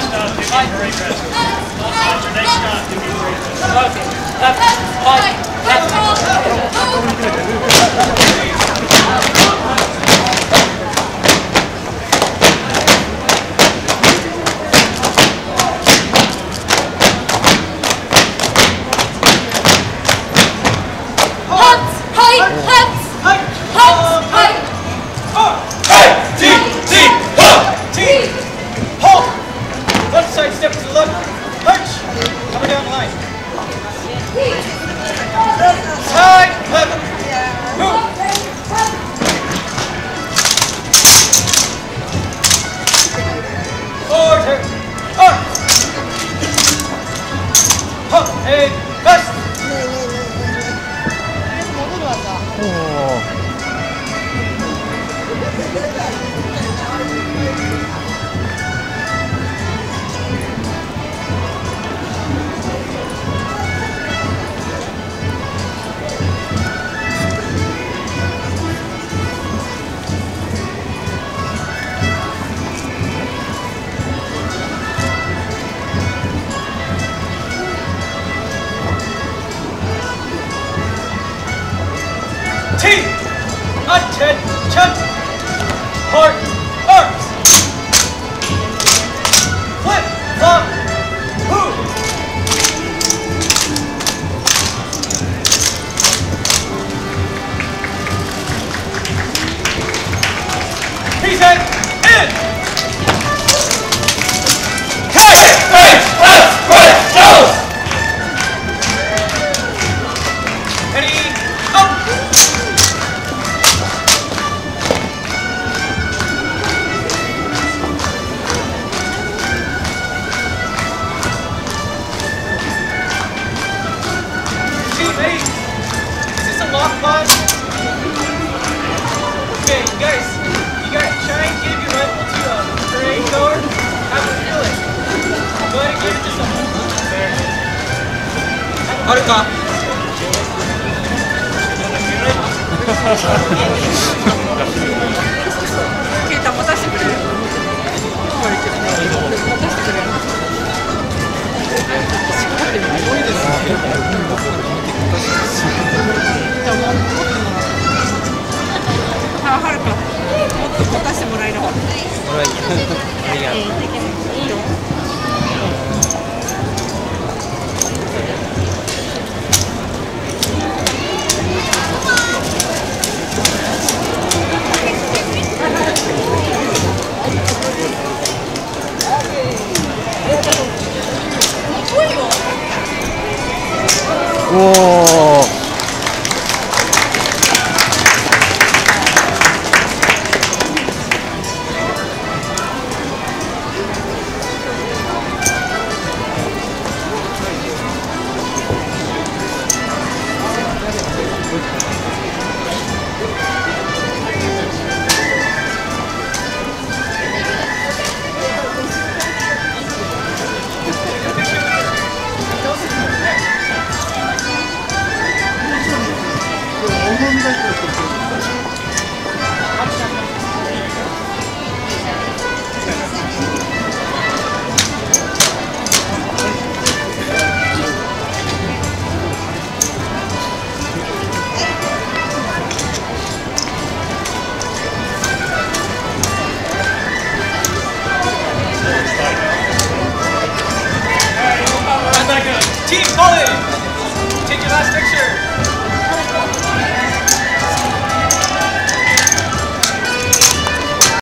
Step to the left, punch, coming down the line. Side, left, move. Forward, turn, arm. Pump, and best. T, attention, heart, arms, flip, flop, move. Present, in. Hey, right, left, go. Ready, up. Hey, is this a lock box? Okay, you guys try and give your rifle to a parade goer. Have them feel it. Go ahead and give it to someone. There. Haruka. Keita 持たせてくれる。持たせてくれる。はるか、もっと持たせてもらえれば。 おお。